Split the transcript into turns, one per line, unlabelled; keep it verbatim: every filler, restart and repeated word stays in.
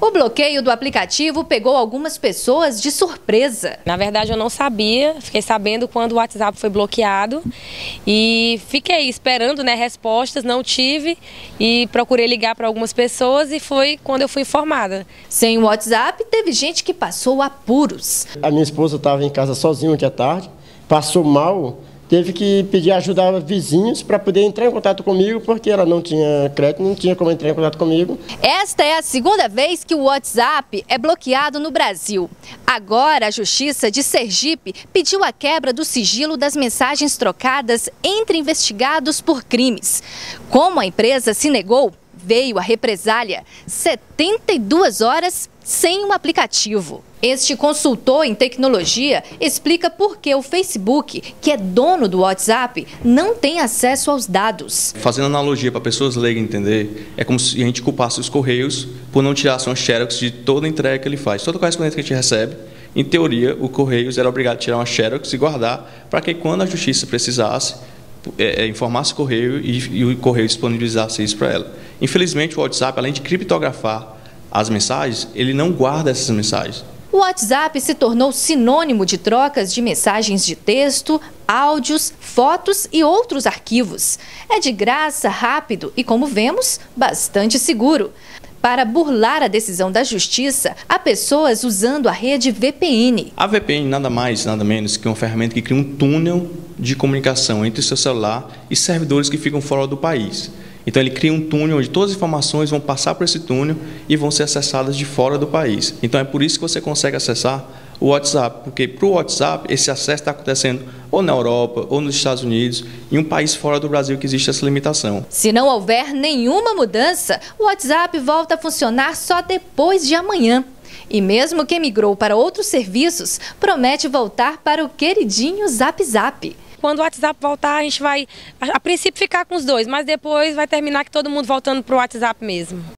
O bloqueio do aplicativo pegou algumas pessoas de surpresa.
Na verdade, eu não sabia, fiquei sabendo quando o WhatsApp foi bloqueado e fiquei esperando, né, respostas, não tive e procurei ligar para algumas pessoas e foi quando eu fui informada.
Sem o WhatsApp, teve gente que passou apuros.
A minha esposa estava em casa sozinha ontem à tarde, passou mal, teve que pedir ajuda a vizinhos para poder entrar em contato comigo, porque ela não tinha crédito, não tinha como entrar em contato comigo.
Esta é a segunda vez que o WhatsApp é bloqueado no Brasil. Agora, a Justiça de Sergipe pediu a quebra do sigilo das mensagens trocadas entre investigados por crimes. Como a empresa se negou, veio a represália: setenta e duas horas sem um aplicativo. Este consultor em tecnologia explica por que o Facebook, que é dono do WhatsApp, não tem acesso aos dados.
Fazendo analogia para pessoas leigas entender, é como se a gente culpasse os Correios por não tirar só um xerox de toda a entrega que ele faz. Toda correspondência que a gente recebe, em teoria, o Correios era obrigado a tirar uma xerox e guardar para que quando a Justiça precisasse, é, é, informasse o Correio e, e o Correio disponibilizasse isso para ela. Infelizmente, o WhatsApp, além de criptografar as mensagens, ele não guarda essas mensagens.
O WhatsApp se tornou sinônimo de trocas de mensagens de texto, áudios, fotos e outros arquivos. É de graça, rápido e, como vemos, bastante seguro. Para burlar a decisão da Justiça, há pessoas usando a rede V P N.
A V P N nada mais, nada menos que uma ferramenta que cria um túnel de comunicação entre o seu celular e servidores que ficam fora do país. Então ele cria um túnel onde todas as informações vão passar por esse túnel e vão ser acessadas de fora do país. Então é por isso que você consegue acessar o WhatsApp, porque para o WhatsApp esse acesso está acontecendo ou na Europa ou nos Estados Unidos, em um país fora do Brasil que existe essa limitação.
Se não houver nenhuma mudança, o WhatsApp volta a funcionar só depois de amanhã. E mesmo quem migrou para outros serviços, promete voltar para o queridinho Zap Zap.
Quando o WhatsApp voltar, a gente vai, a princípio, ficar com os dois, mas depois vai terminar que todo mundo voltando para o WhatsApp mesmo.